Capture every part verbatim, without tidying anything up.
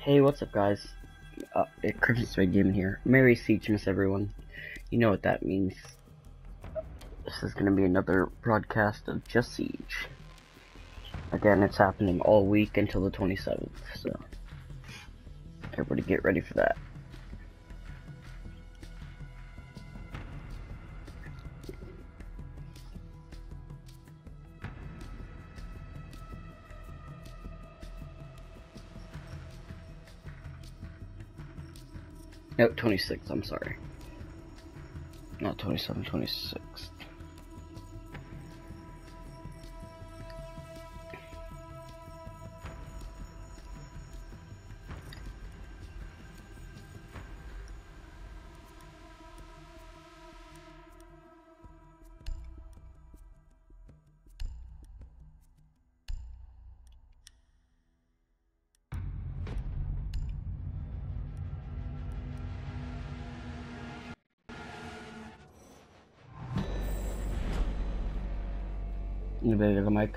Hey, what's up, guys? Uh, it Christmas Red Gaming here. Merry Siegemas, everyone. You know what that means. This is gonna be another broadcast of Just Siege. Again, it's happening all week until the twenty-seventh, so everybody get ready for that. No, twenty-sixth, I'm sorry. Not twenty-seven, twenty-six. Anybody got a mic?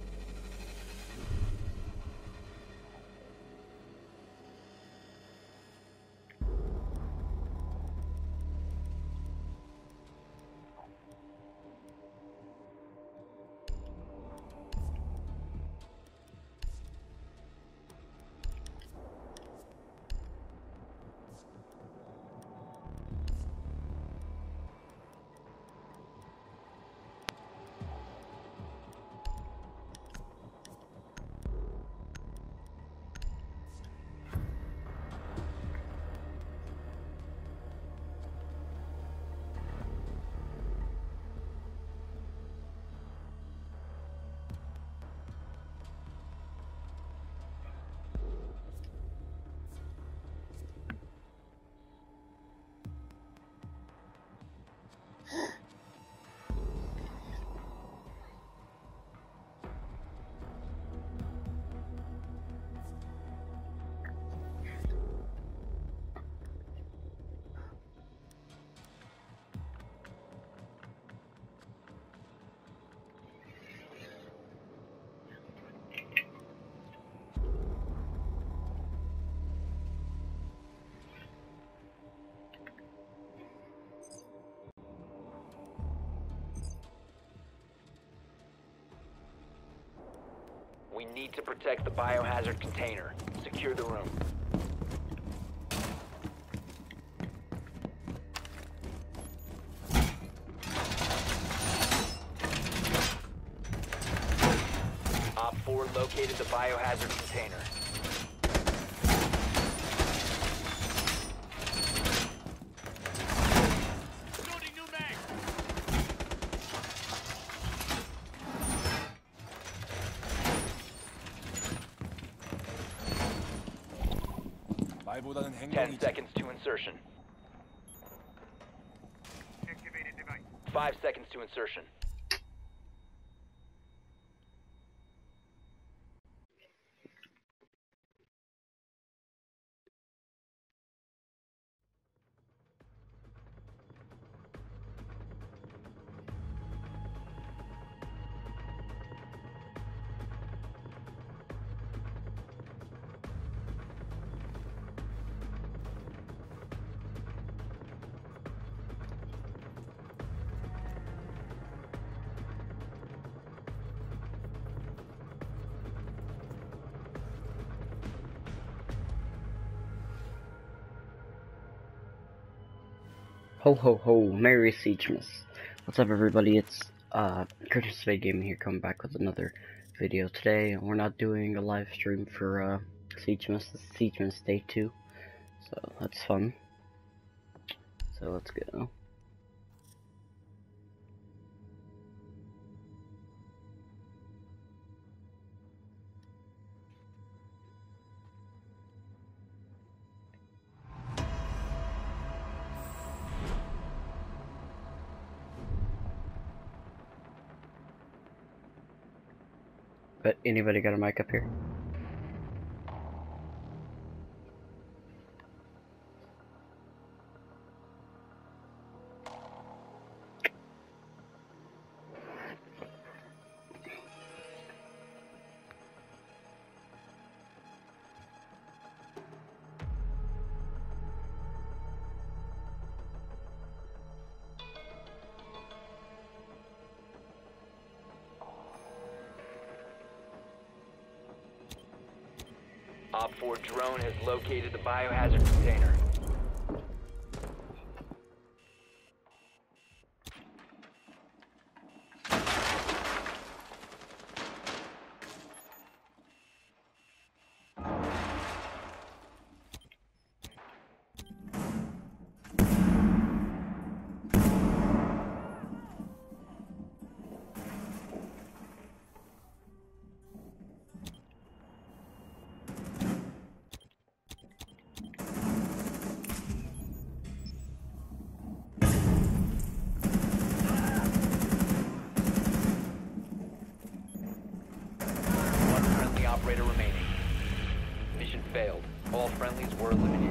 We need to protect the biohazard container. Secure the room. Op four located the biohazard container. Loading new mag. Ten seconds to insertion. Five seconds to insertion. Ho ho ho, Merry Siegemas. What's up, everybody? It's uh Christmas Red Gaming here, coming back with another video today. We're not doing a live stream for uh Siegemas. This is Siegemas Day two, so that's fun. So let's go. But anybody got a mic up here? Op four drone has located the biohazard container. Operator remaining. Mission failed. All friendlies were eliminated.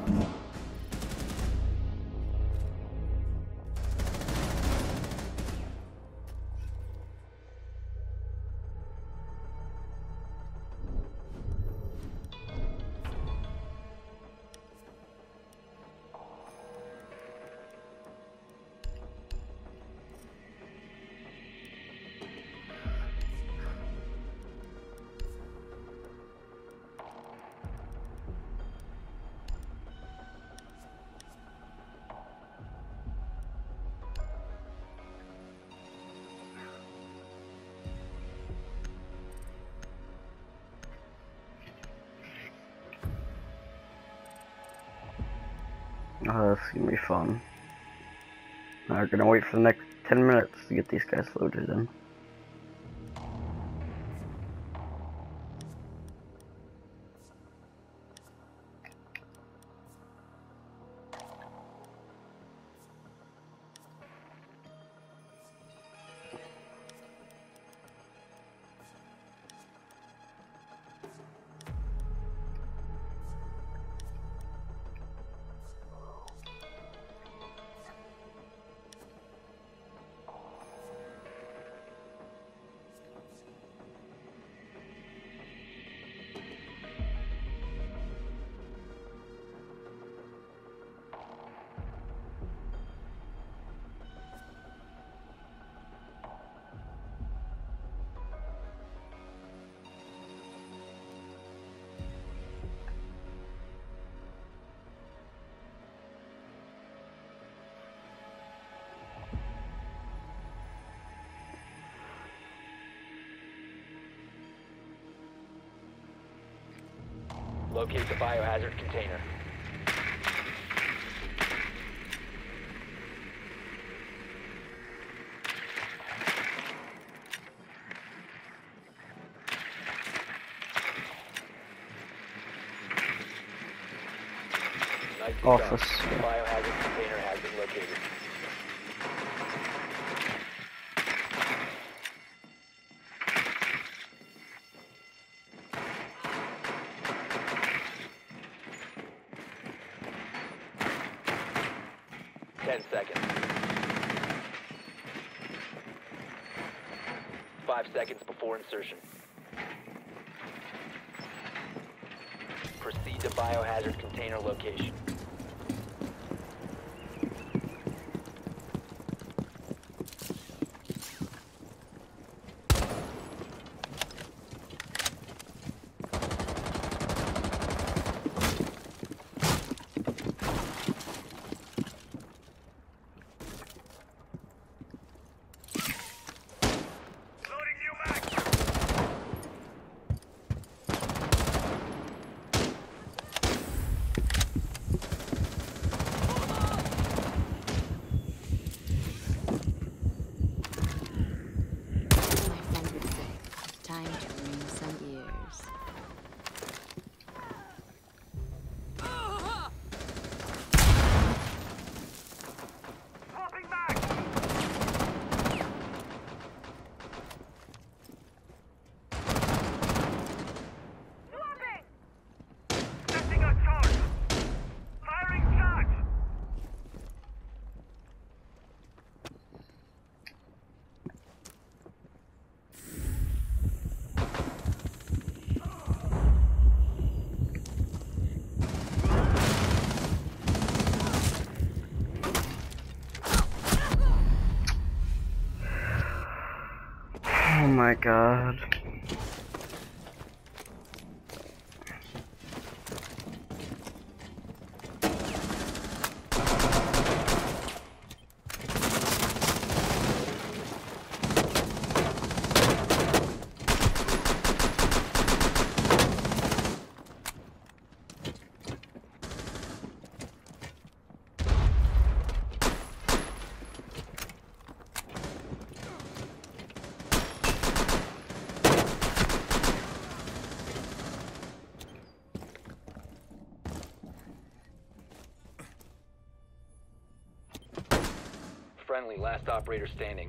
Oh, this is gonna be fun. Now we're gonna wait for the next ten minutes to get these guys loaded in. Locate the biohazard container. Nicely Office. done. The biohazard container has been located. Ten seconds. Five seconds before insertion. Proceed to biohazard container location. Oh my god. Friendly, last operator standing.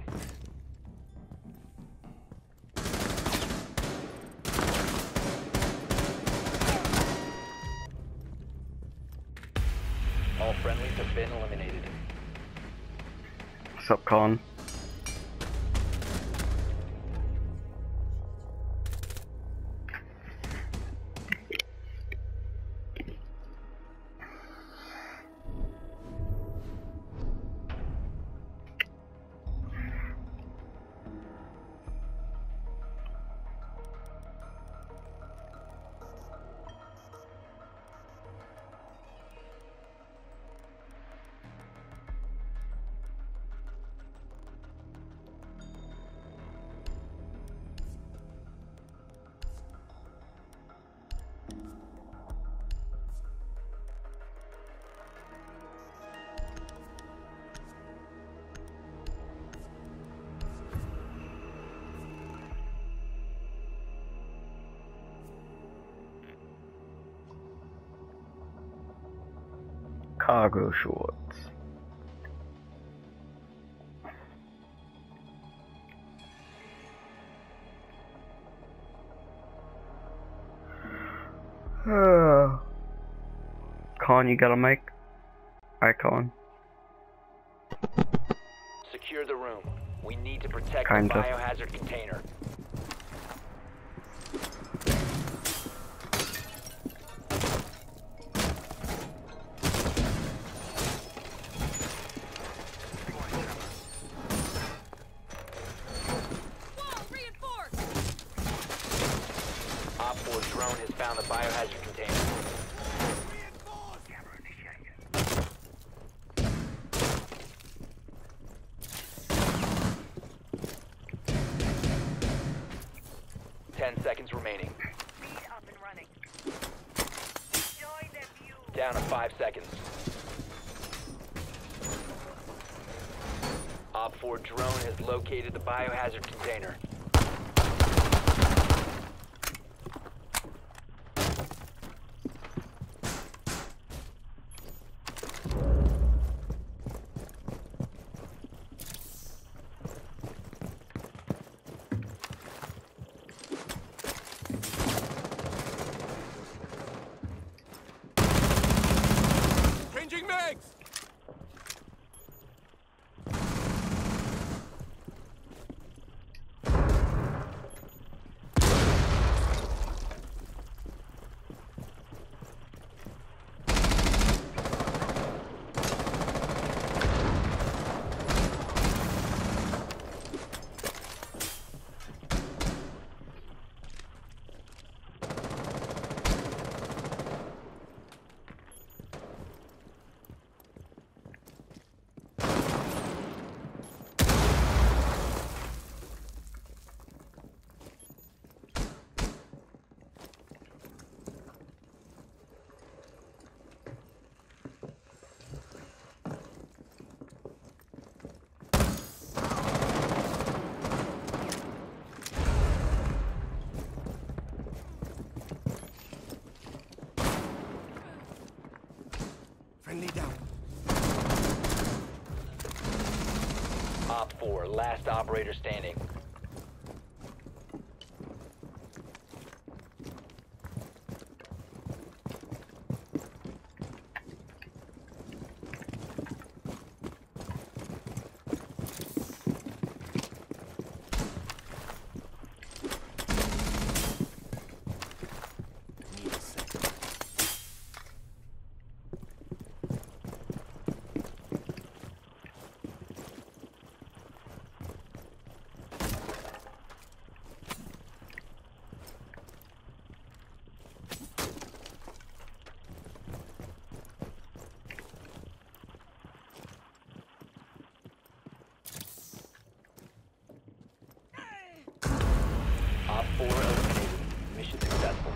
All friendlies have been eliminated. What's up, Colin? Cargo shorts. Uh, Colin, you got a mic? Alright, Colin. Secure the room. We need to protect Kinda. the biohazard container. Op four drone has found the biohazard container. Ten seconds remaining. Speed up and running. Join the view. Down to five seconds. Op four drone has located the biohazard container. Changing mags! Friendly down. Op four, last operator standing. Need a second. Op four eliminated. Mission successful.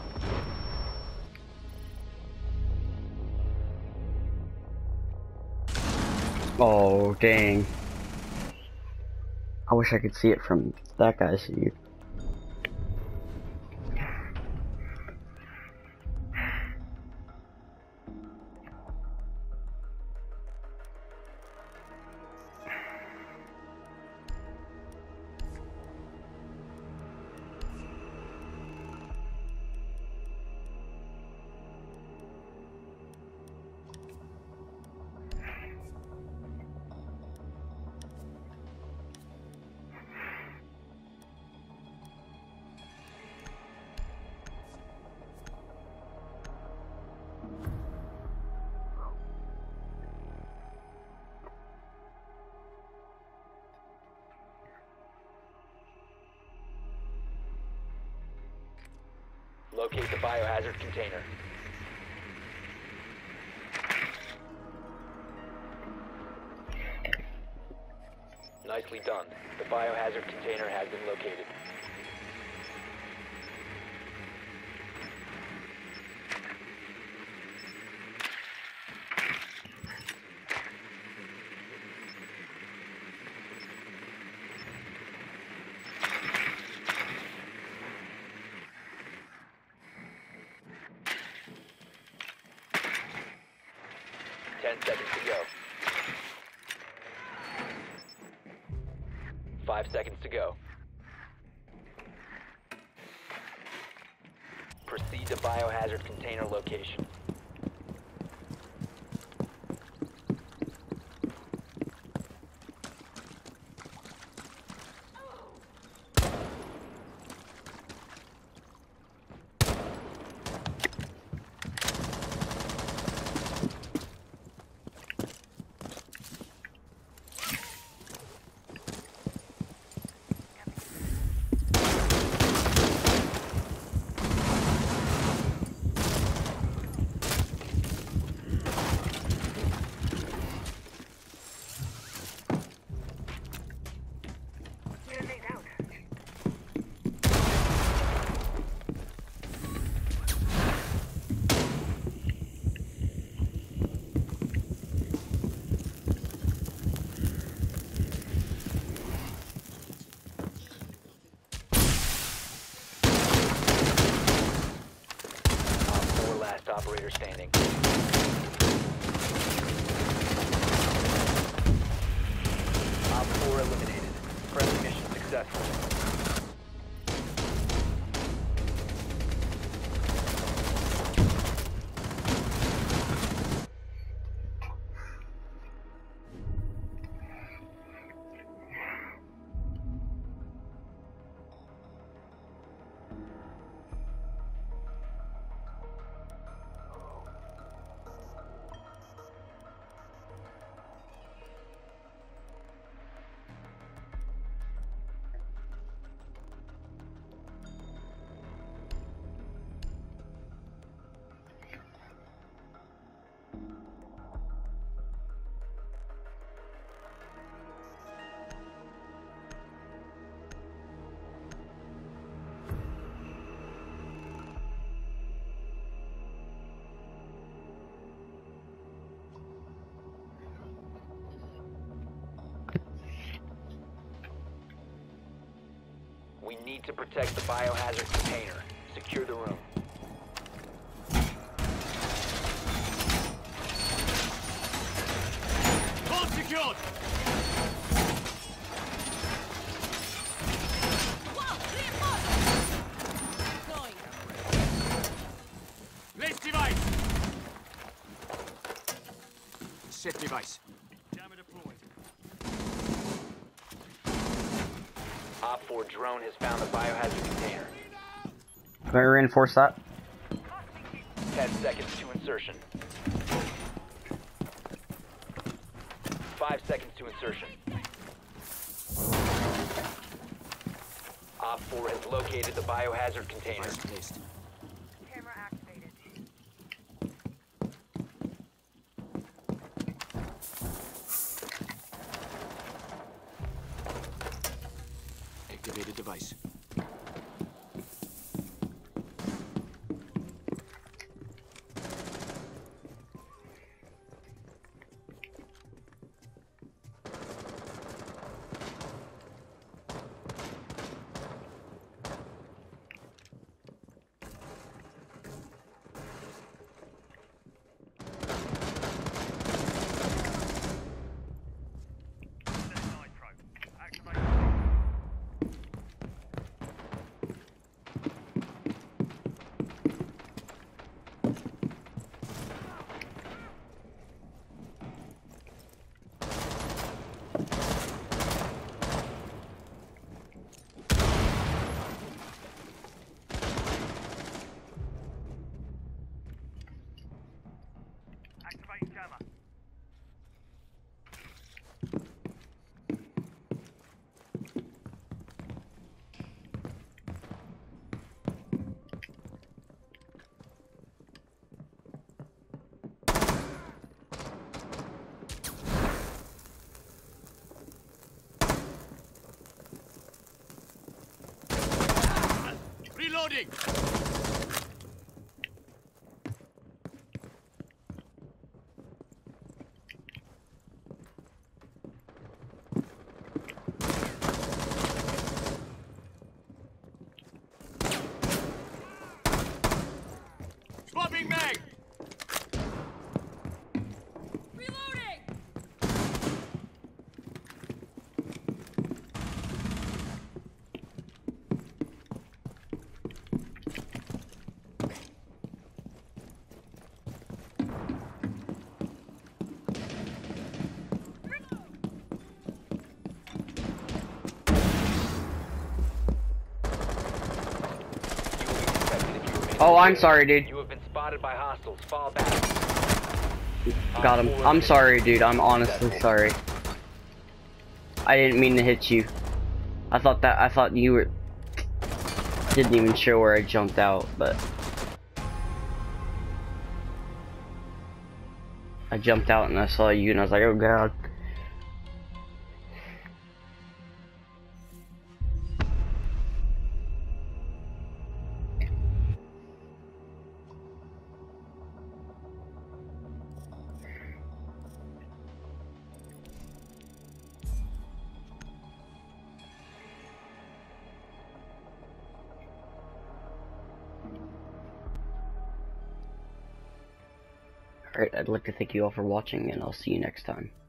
Oh, dang. I wish I could see it from that guy's view. Locate the biohazard container. Nicely done. The biohazard container has been located. Ten seconds to go. Five seconds to go. Proceed to biohazard container location. Grenade out. Op four last operator standing. Op four eliminated. Friendly mission successful. We need to protect the biohazard container. Secure the room. Hold secured! Place device! Set device. Jammer deployed. Op four drone has found the biohazard container. Can I reinforce that? Ten seconds to insertion. Five seconds to insertion. Op four has located the biohazard container. Device placed. Camera activated. Activated device. Oh, I'm sorry, dude. You have been spotted by hostiles. Fall back. Got him. I'm sorry, dude. I'm honestly sorry. I didn't mean to hit you. I thought that I thought you were didn't even show where I jumped out, but I jumped out and I saw you and I was like, oh god. Alright, I'd like to thank you all for watching, and I'll see you next time.